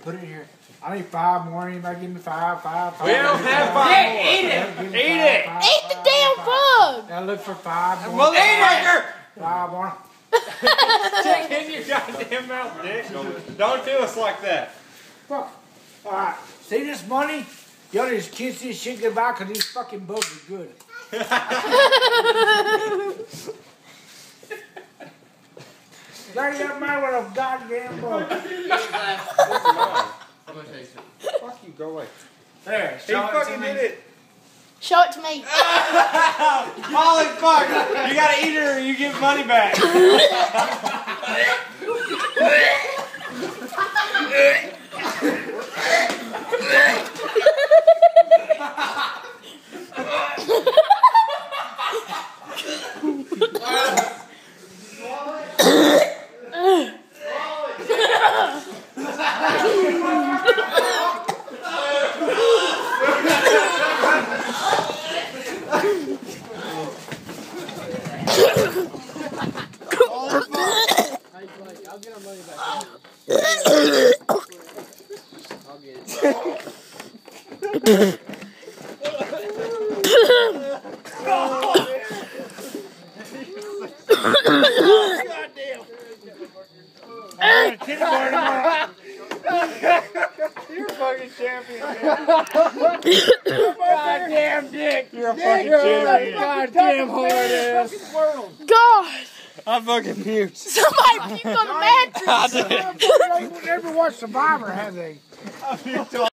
Put it here. I need 5 more. Anybody give me 5? We don't have 5 more. Eat it! Eat it! Eat the damn bug! Now look for 5 more. Motherfucker! 5 more. Check in your goddamn mouth, Dick. Don't do us like that. Fuck. Alright. See this money? Y'all just kiss this shit goodbye because these fucking bugs are good. There you man with a goddamn bug. This is mine. I'm gonna taste it. Fuck you, go away. There, He fucking did it. Show it to me. Holy fuck! You gotta eat it or you get money back. I'll get our money back. I'll get it. You're a fucking champion, man. Goddamn Dick. You're a fucking champion. Goddamn hard ass. God! I'm fucking mute. Somebody puked on the mattress! They never watched Survivor, have they?